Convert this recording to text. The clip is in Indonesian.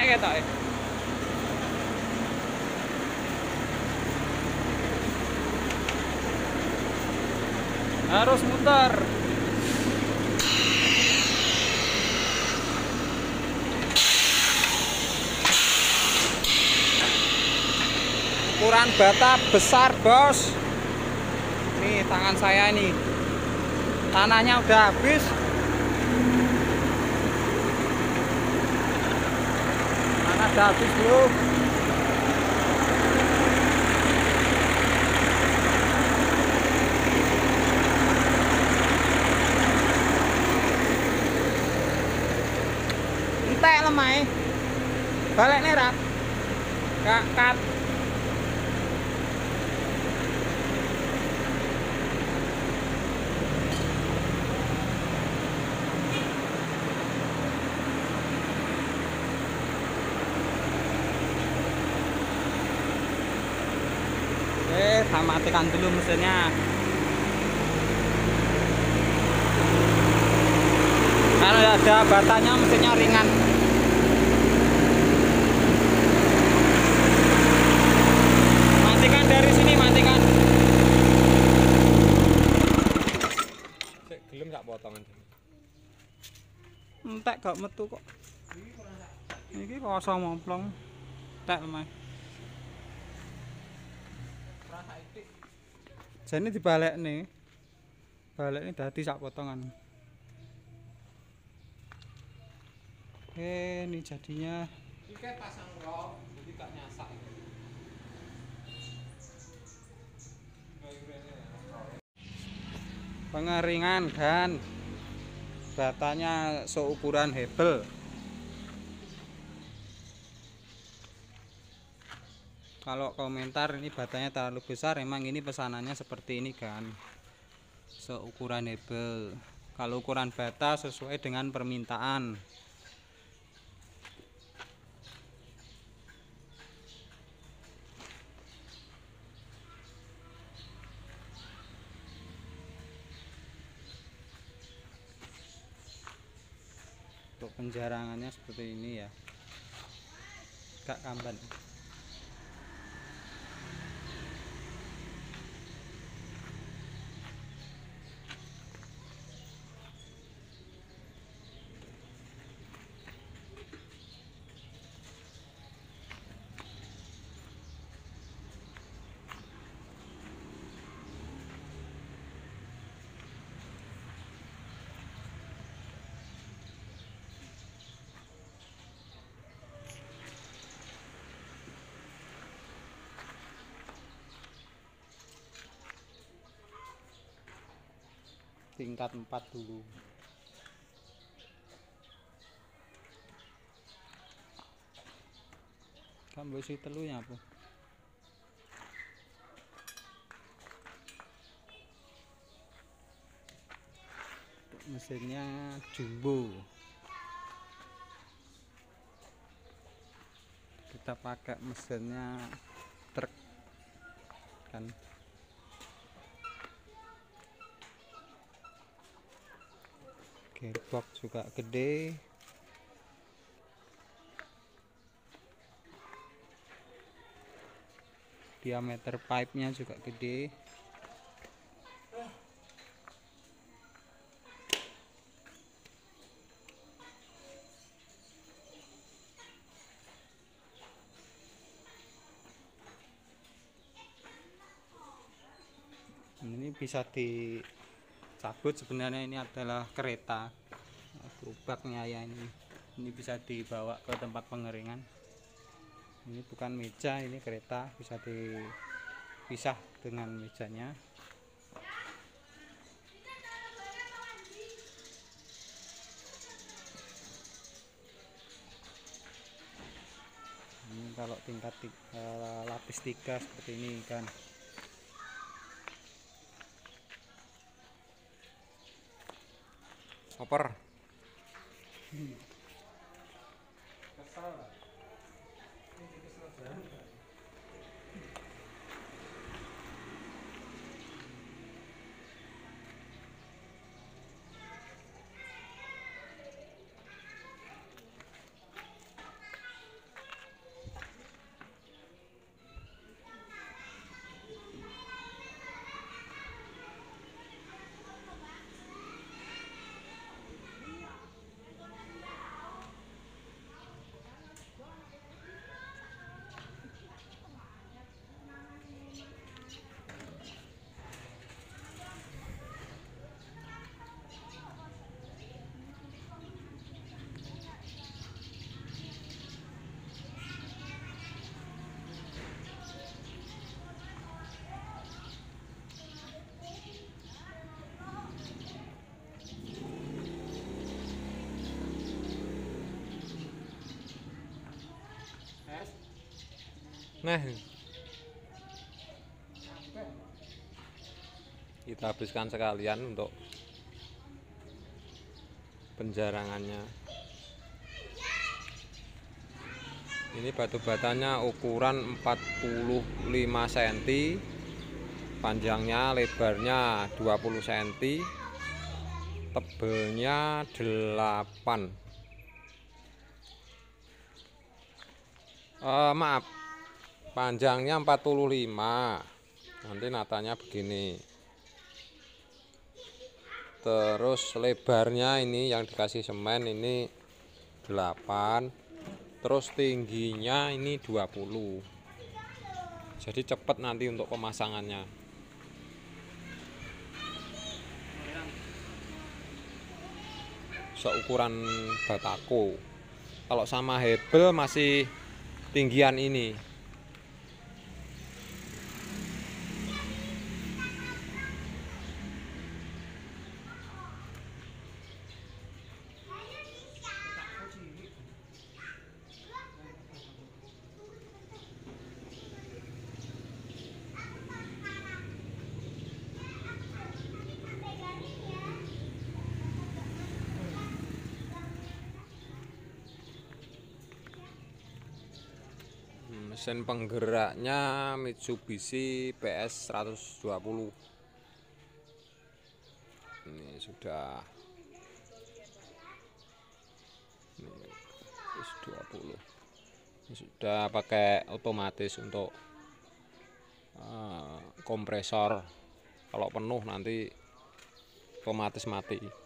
entek ketoke. Harus muter. Ukuran bata besar, bos. Nih tangan saya ini. Tanahnya udah habis. Tanah udah habis, bro. Entek lemah. Balik nih, Rat. Kat. Saya matikan dulu mesinnya. Kalau ada batanya mesinnya ringan. Matikan dari sini, matikan. Gelem sak potongan. Entek gak metu kok. Iki kosong momplong. Entek lemah. Jane dibalik nih. Balik ini dadi sak potongan. Ini jadinya. Iki pasang rok, jadi tak nyasak. Pengeringan kan. Batanya seukuran hebel. Kalau komentar ini batanya terlalu besar, emang ini pesanannya seperti ini kan, seukuran hebel. Kalau ukuran bata sesuai dengan permintaan. Untuk penjarangannya seperti ini ya, gak kamban. Tingkat 4 dulu. Kamu isi telunya apa? Mesinnya jumbo. Kita pakai mesinnya truk kan. Gearbox juga gede. Diameter pipe-nya juga gede. Ini bisa dicabut, sebenarnya ini adalah kereta. Gerobaknya ya ini bisa dibawa ke tempat pengeringan. Ini bukan meja, ini kereta, bisa dipisah dengan mejanya. Ini kalau tingkat lapis 3 seperti ini kan. Koper. Nah, kita habiskan sekalian untuk penjarangannya. Ini batu batanya ukuran 45 cm, panjangnya lebarnya 20 cm, tebelnya 8. Maaf, panjangnya 45. Nanti natanya begini. Terus lebarnya ini yang dikasih semen ini 8. Terus tingginya ini 20. Jadi cepat nanti untuk pemasangannya. Seukuran batako. Kalau sama hebel masih tinggian ini. Mesin penggeraknya Mitsubishi PS 120. Ini sudah 120. Ini sudah pakai otomatis untuk kompresor. Kalau penuh nanti otomatis mati.